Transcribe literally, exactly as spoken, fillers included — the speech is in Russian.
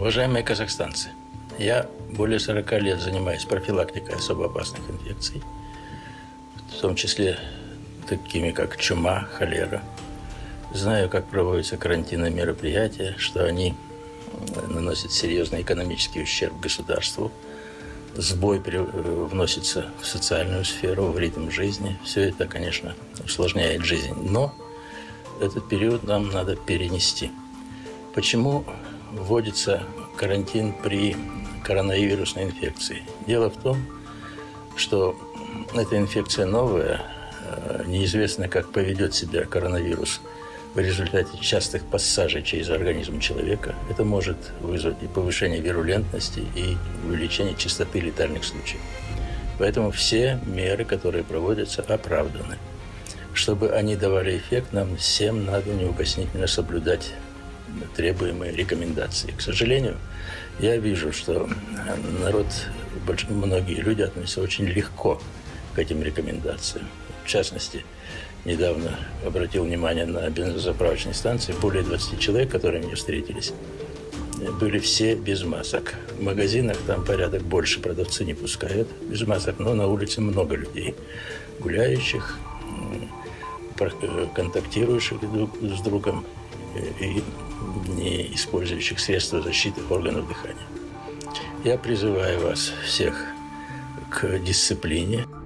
Уважаемые казахстанцы, я более сорока лет занимаюсь профилактикой особо опасных инфекций, в том числе такими как чума, холера. Знаю, как проводятся карантинные мероприятия, что они наносят серьезный экономический ущерб государству. Сбой вносится в социальную сферу, в ритм жизни. Все это, конечно, усложняет жизнь. Но этот период нам надо перенести. Почему вводится карантин при коронавирусной инфекции? Дело в том, что эта инфекция новая, неизвестно, как поведет себя коронавирус в результате частых пассажей через организм человека. Это может вызвать и повышение вирулентности, и увеличение частоты летальных случаев. Поэтому все меры, которые проводятся, оправданы. Чтобы они давали эффект, нам всем надо неукоснительно соблюдать требуемые рекомендации. К сожалению, я вижу, что народ, многие люди относятся очень легко к этим рекомендациям. В частности, недавно обратил внимание на бензозаправочной станции. Более двадцати человек, которые мне встретились, были все без масок. В магазинах там порядок больше, продавцы не пускают без масок, но на улице много людей, гуляющих, контактирующих друг с другом и не использующих средства защиты органов дыхания. Я призываю вас всех к дисциплине.